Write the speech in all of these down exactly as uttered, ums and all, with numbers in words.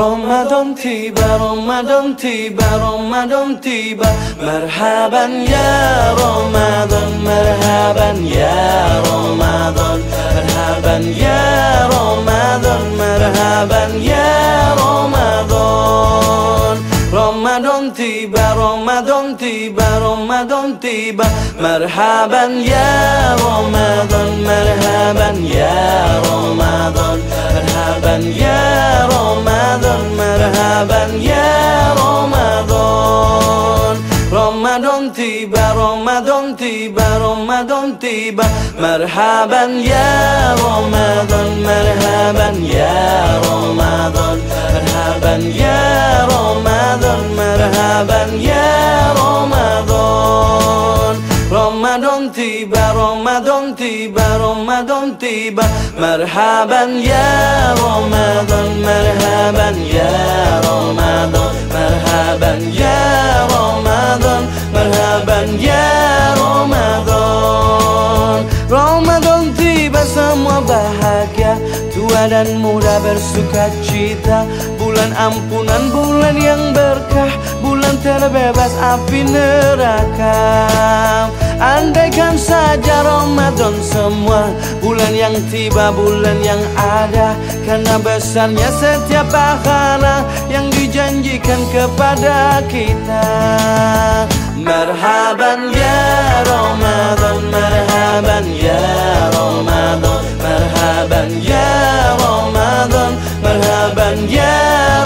Ramadan tiba, Ramadan tiba, Ramadan tiba. Marhaban ya Ramadan, marhaban ya Ramadan, marhaban ya Ramadan, marhaban ya Ramadan. Ramadan tiba, Ramadan tiba, Ramadan tiba. Marhaban ya Ramadan, marhaban ya Ramadan, marhaban ya Ramadan, marhaban ya Ramadan. Ramadan tiba, Ramadan tiba, Ramadan tiba. Marhaban ya Ramadan, marhaban ya Ramadan, marhaban ya Ramadan, marhaban ya Ramadan. Ramadan tiba, Ramadan tiba, Ramadan tiba. Marhaban ya Ramadan, marhaban ya Ramadan, marhaban ya Ramadan, marhaban ya Ramadan. Ramadan tiba, semua bahagia, tua dan muda bersuka cita. Bulan ampunan, bulan yang berkah, bulan terbebas api neraka. Andaikan saja Ramadan semua, bulan yang tiba, bulan yang ada. Karena besarnya setiap pahala yang dijanjikan kepada kita. Marhaban ya Ramadan, marhaban ya Ramadan, marhaban ya Ramadan, marhaban ya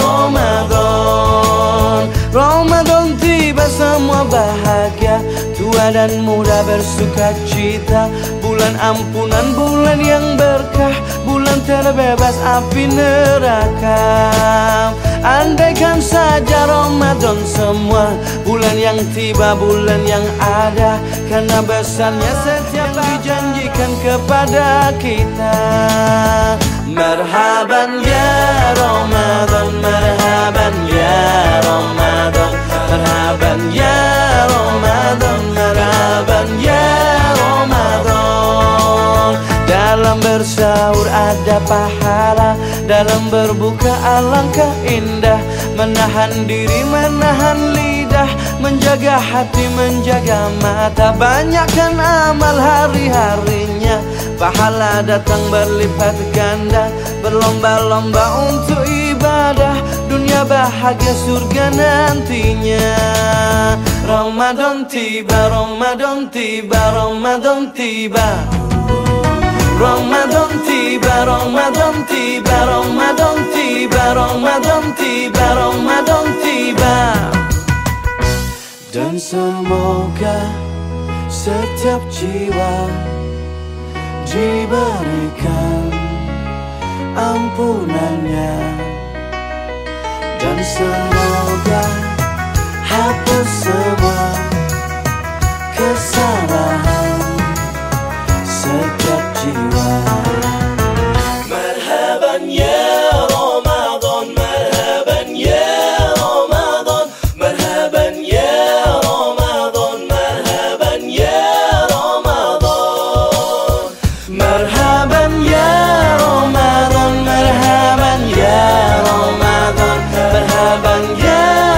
Ramadan. Ramadan tiba, semua bahagia, tua dan muda bersuka cita. Bulan ampunan, bulan yang berkah, bulan terbebas api neraka. Andaikan saja Ramadan semua, bulan yang tiba, bulan yang ada. Karena besarnya setiap yang dijanjikan kepada kita. Marhaban ya Ramadan, marhaban ya Ramadan, marhaban ya Ramadan, marhaban ya Ramadan. Dalam bersahur ada pahala, dalam berbuka alangkah indah. Menahan diri, menahan lidah, menjaga hati, menjaga mata. Banyakkan amal hari-harinya, pahala datang berlipat ganda. Berlomba-lomba untuk ibadah, dunia bahagia, surga nantinya. Ramadan tiba, Ramadan tiba, Ramadan tiba. Ramadan tiba, Ramadan tiba, Ramadan tiba, Ramadan tiba, Ramadan tiba. Dan semoga setiap jiwa diberikan ampunannya. Dan semoga hapus semua kesalahan setiap jiwa. Marhaban ya Ramadan, marhaban ya Ramadan, marhaban ya Ramadan, marhaban ya Ramadan. Marhaban ya Ramadan, marhaban ya Ramadan, marhaban ya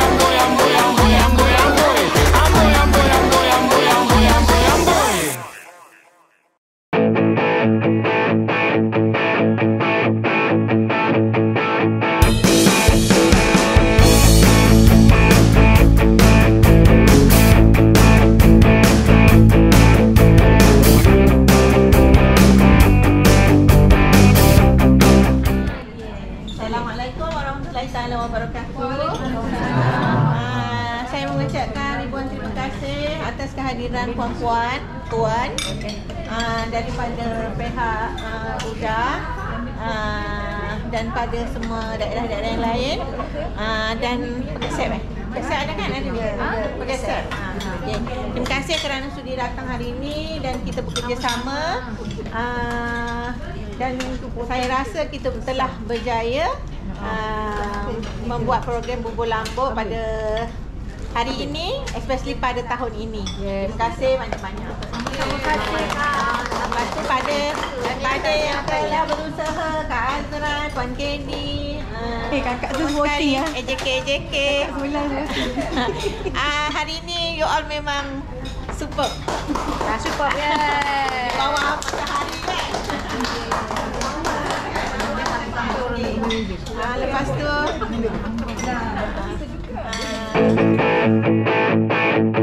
amboy, amboy, amboy, amboy, amboy. Amboy, amboy, amboy, amboy, amboy, amboy, amboy. Assalamualaikum warahmatullahi taala wabarakatuh. Uh, saya mengucapkan ribuan terima kasih atas kehadiran puan-puan, tuan uh, daripada pihak uh, U D A uh, dan pada semua daerah-daerah yang lain uh, dan Pegasep eh. Pegasep ada kan? Ada dia. Pegasep. Uh, okay. Terima kasih kerana sudi datang hari ini dan kita bekerjasama. Uh, dan saya rasa kita telah berjaya uh, membuat program Bubur Lambuk pada hari ini, especially pada tahun ini. Terima kasih banyak-banyak. Terima kasih. Terima kasih pada pada yang telah berusaha, Kak Azra, Puan Candy. Uh, Eh, kakak tu sporty ya. A J K, A J K. Bulan sporty. uh, hari ini you all memang super. Ah, super ya. Bawah matahari kan. Ah, lepas tu ah,